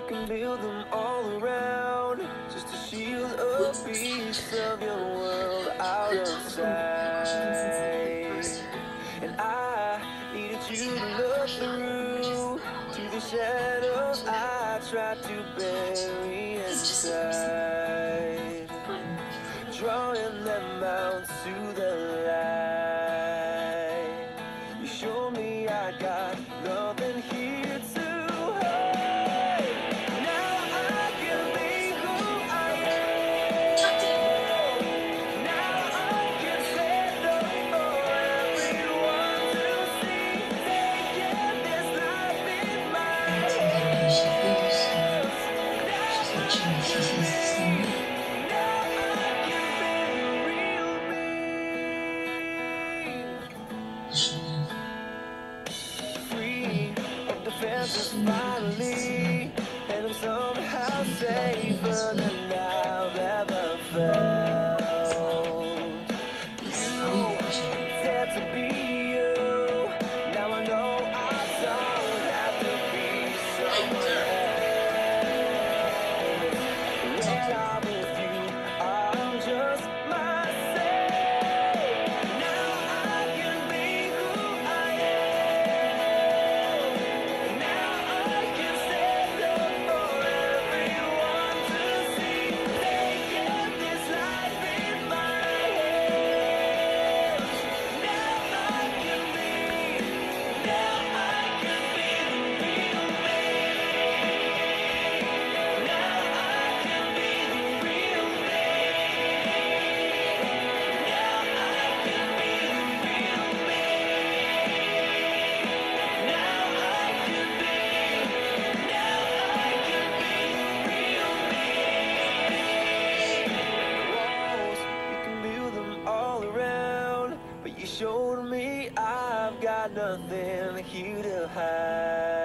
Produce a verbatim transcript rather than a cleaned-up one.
can build them all around, just to shield a piece of your world out of sight. And I needed you to look through to the shadows I tried to bury inside, drawing them out to the light. You showed me I got nothing here to hide. Now I can be who I am. Now I can stand up for everyone to see. Taking this life in my hands. Now I can be the real me. Free of the fences finally, and I'm somehow safer than I've ever felt. You said to be you. Now I know I don't have to be someone else. When I'm with you, I'm just myself. Now I can be who I am. Now I can stand up for everyone to see. Taking this life in my hands. Now I can be, now I can be the real me. Now I can be the real me. Now I can be the real me. Now I can be, now I can be the real me. Walls, you can build them all around, but you showed me I've got nothing here to hide.